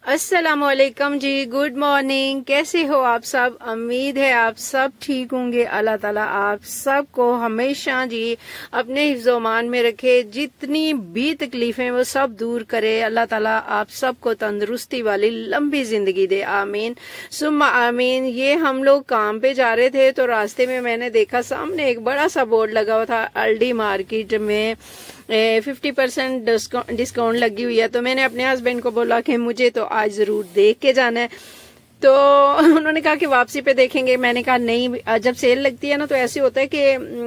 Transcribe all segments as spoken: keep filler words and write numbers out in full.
अस्सलामुअलैकुम जी, good morning. कैसे हो आप सब? उम्मीद है आप सब ठीक होंगे। अल्लाह ताला आप सबको हमेशा जी अपने हिफ्ज़-ओ-मान में रखे, जितनी भी तकलीफें वो सब दूर करे। अल्लाह ताला आप सबको तंदुरुस्ती वाली लंबी जिंदगी दे, आमीन सुम्मा आमीन। ये हम लोग काम पे जा रहे थे तो रास्ते में मैंने देखा सामने एक बड़ा सा बोर्ड लगा हुआ था, अल्डी मार्केट में फिफ्टी परसेंट डिस्काउंट लगी हुई है। तो मैंने अपने हस्बैंड को बोला कि मुझे तो आज जरूर देख के जाना है। तो उन्होंने कहा कि वापसी पे देखेंगे। मैंने कहा नहीं, जब सेल लगती है ना तो ऐसे होता है कि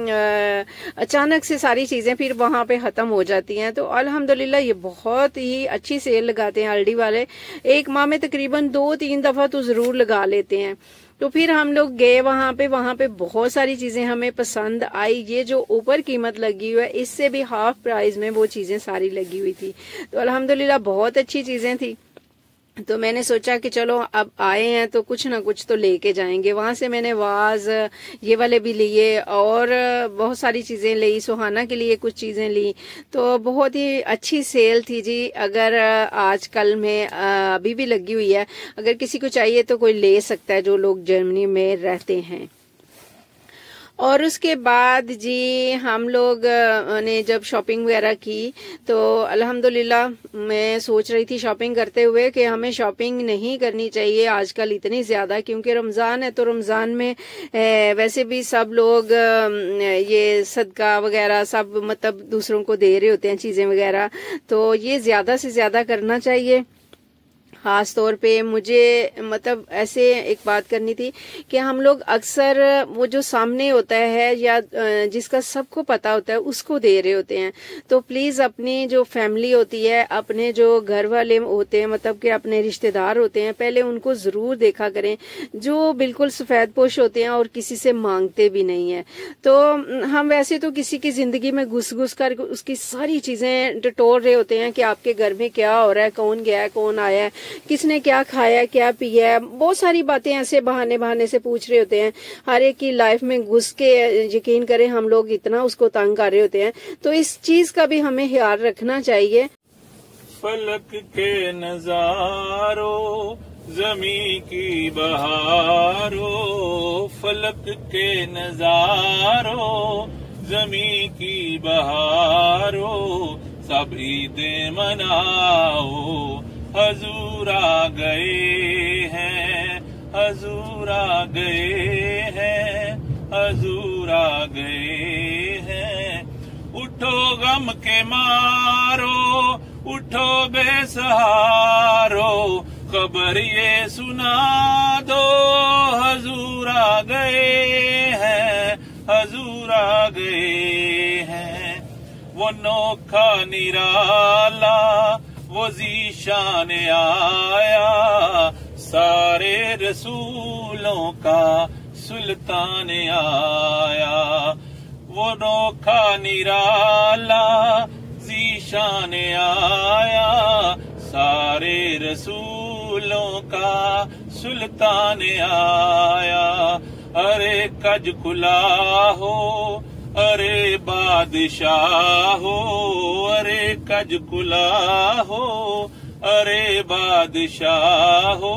अचानक से सारी चीजें फिर वहां पे खत्म हो जाती हैं। तो अल्हम्दुलिल्लाह ये बहुत ही अच्छी सेल लगाते हैं अल्डी वाले। एक माह में तकरीबन दो तीन दफा तो जरूर लगा लेते हैं। तो फिर हम लोग गए वहां पे वहां पे बहुत सारी चीजें हमें पसंद आई। ये जो ऊपर कीमत लगी हुई है इससे भी हाफ प्राइस में वो चीजें सारी लगी हुई थी। तो अल्हम्दुलिल्लाह बहुत अच्छी चीजें थी। तो मैंने सोचा कि चलो अब आए हैं तो कुछ ना कुछ तो लेके जाएंगे। वहां से मैंने वाज ये वाले भी लिए और बहुत सारी चीजें ली, सुहाना के लिए कुछ चीजें ली। तो बहुत ही अच्छी सेल थी जी। अगर आजकल में अभी भी लगी हुई है, अगर किसी को चाहिए तो कोई ले सकता है जो लोग जर्मनी में रहते हैं। और उसके बाद जी हम लोग ने जब शॉपिंग वगैरह की तो अल्हम्दुलिल्लाह मैं सोच रही थी शॉपिंग करते हुए कि हमें शॉपिंग नहीं करनी चाहिए आजकल इतनी ज्यादा, क्योंकि रमजान है। तो रमजान में वैसे भी सब लोग ये सदका वगैरह सब मतलब दूसरों को दे रहे होते हैं चीजें वगैरह। तो ये ज्यादा से ज्यादा करना चाहिए। खास तौर पे मुझे मतलब ऐसे एक बात करनी थी कि हम लोग अक्सर वो जो सामने होता है या जिसका सबको पता होता है उसको दे रहे होते हैं। तो प्लीज अपनी जो फैमिली होती है, अपने जो घर वाले होते हैं, मतलब कि अपने रिश्तेदार होते हैं, पहले उनको जरूर देखा करें जो बिल्कुल सफेद पोश होते हैं और किसी से मांगते भी नहीं है। तो हम वैसे तो किसी की जिंदगी में घुस घुस कर उसकी सारी चीजें टटोल रहे होते हैं कि आपके घर में क्या हो रहा है, कौन गया है, कौन आया है, किसने क्या खाया, क्या पिया है, बहुत सारी बातें ऐसे बहाने बहाने से पूछ रहे होते हैं। हर एक की लाइफ में घुस के यकीन करें हम लोग इतना उसको तंग कर रहे होते हैं। तो इस चीज का भी हमें ख्याल रखना चाहिए। फलक के नजारों जमी की बहारों, फलक के नजारों जमी की बहारों, सब ईदें मनाओ हजूर आ गए हैं, हजूर आ गए हैं, हजूर आ गए हैं। उठो गम के मारो, उठो बेसहारो, खबर ये सुना दो हजूर आ गए हैं, हजूर आ गए हैं। वो नोखा निराला वो जीशान आया, सारे रसूलों का सुल्तान आया। वो नोखा निराला जीशान आया, सारे रसूलों का सुल्तान आया। अरे कज खुला हो, अरे बादशाह हो, अरे कज कुला हो, अरे बादशाह हो,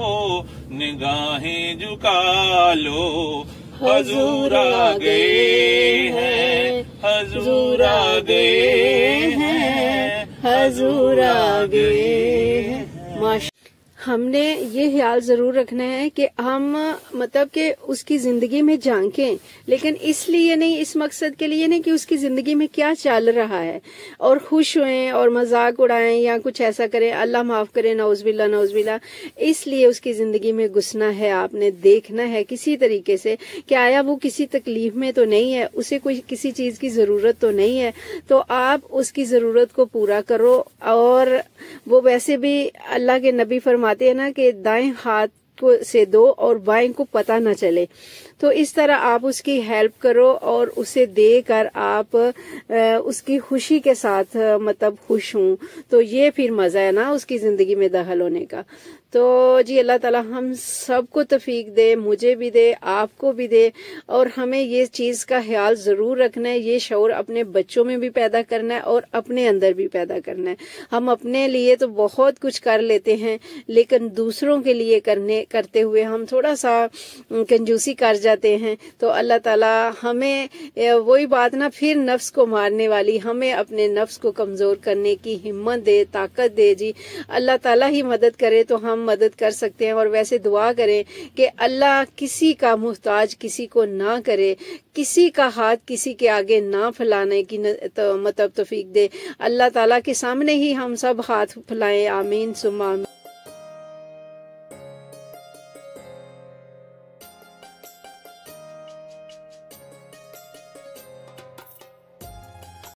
निगाहें झुका लो हजूर आ गए हैं, हजूर आ गए हैं, हजूर आ गए हैं। माशा हमने ये ख्याल जरूर रखना है कि हम मतलब कि उसकी जिंदगी में झांकें, लेकिन इसलिए नहीं, इस मकसद के लिए नहीं कि उसकी जिंदगी में क्या चल रहा है और खुश होएं और मजाक उड़ाएं या कुछ ऐसा करें। अल्लाह माफ करे, नौजबिल्ला नौजबिल्ला। इसलिए उसकी जिंदगी में घुसना है, आपने देखना है किसी तरीके से कि आया वो किसी तकलीफ में तो नहीं है, उसे कोई किसी चीज की जरूरत तो नहीं है। तो आप उसकी जरूरत को पूरा करो। और वो वैसे भी अल्लाह के नबी फरमाते हैं ना कि दाएं हाथ को से दो और बाएं को पता ना चले। तो इस तरह आप उसकी हेल्प करो और उसे देकर आप उसकी खुशी के साथ मतलब खुश हूं, तो ये फिर मजा है ना उसकी जिंदगी में दाखिल होने का। तो जी अल्लाह ताला हम सबको तौफीक दे, मुझे भी दे, आपको भी दे, और हमें ये चीज का ख्याल जरूर रखना है, ये शऊर अपने बच्चों में भी पैदा करना है और अपने अंदर भी पैदा करना है। हम अपने लिए तो बहुत कुछ कर लेते हैं, लेकिन दूसरों के लिए करने करते हुए हम थोड़ा सा कंजूसी कर जाते हैं। तो अल्लाह ताला हमें वही बात ना फिर नफ्स को मारने वाली, हमें अपने नफ्स को कमजोर करने की हिम्मत दे, ताकत दे। जी अल्लाह ताला ही मदद करे तो हम मदद कर सकते हैं। और वैसे दुआ करें कि अल्लाह किसी का मुहताज किसी को ना करे, किसी का हाथ किसी के आगे ना फैलाने की तो मतलब तौफीक दे। अल्लाह ताला के सामने ही हम सब हाथ फैलाएं। आमीन सुम्मा आमीन।